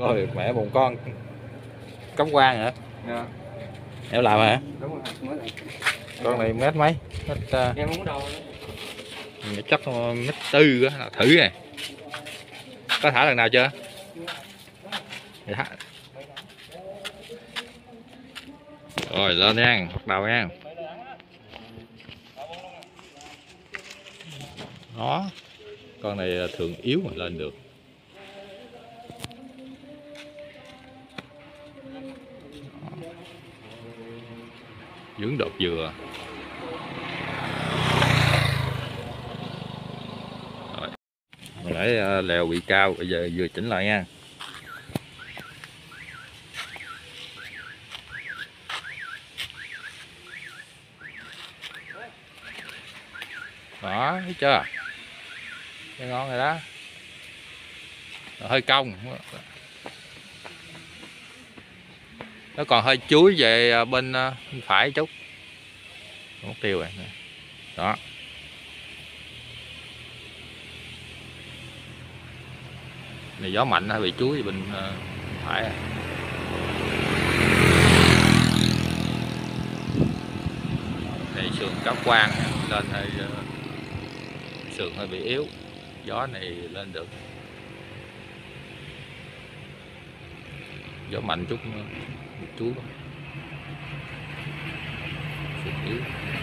Rồi mẹ bồn con cống quang hả? Dạ. Em làm hả? Đúng rồi, mới làm. Con này mét mấy? Mét Em không có đâu. chắc mét tư á, thử này. Có thả lần nào chưa? Dạ. Rồi lên nha, bắt đầu nha. Đó. Con này thường yếu mà lên được. Dưỡng đột dừa. Rồi. Hồi nãy lèo bị cao, bây giờ vừa chỉnh lại nha. Đó, thấy chưa? Cái ngon rồi đó. Hơi cong. Nó còn hơi chuối về bên phải chút. Mục tiêu rồi. Đó. Này gió mạnh hay bị chuối bên phải à. Này sườn cáp quang lên hơi sườn hơi bị yếu, gió này lên được, gió mạnh chút chuối sườn yếu.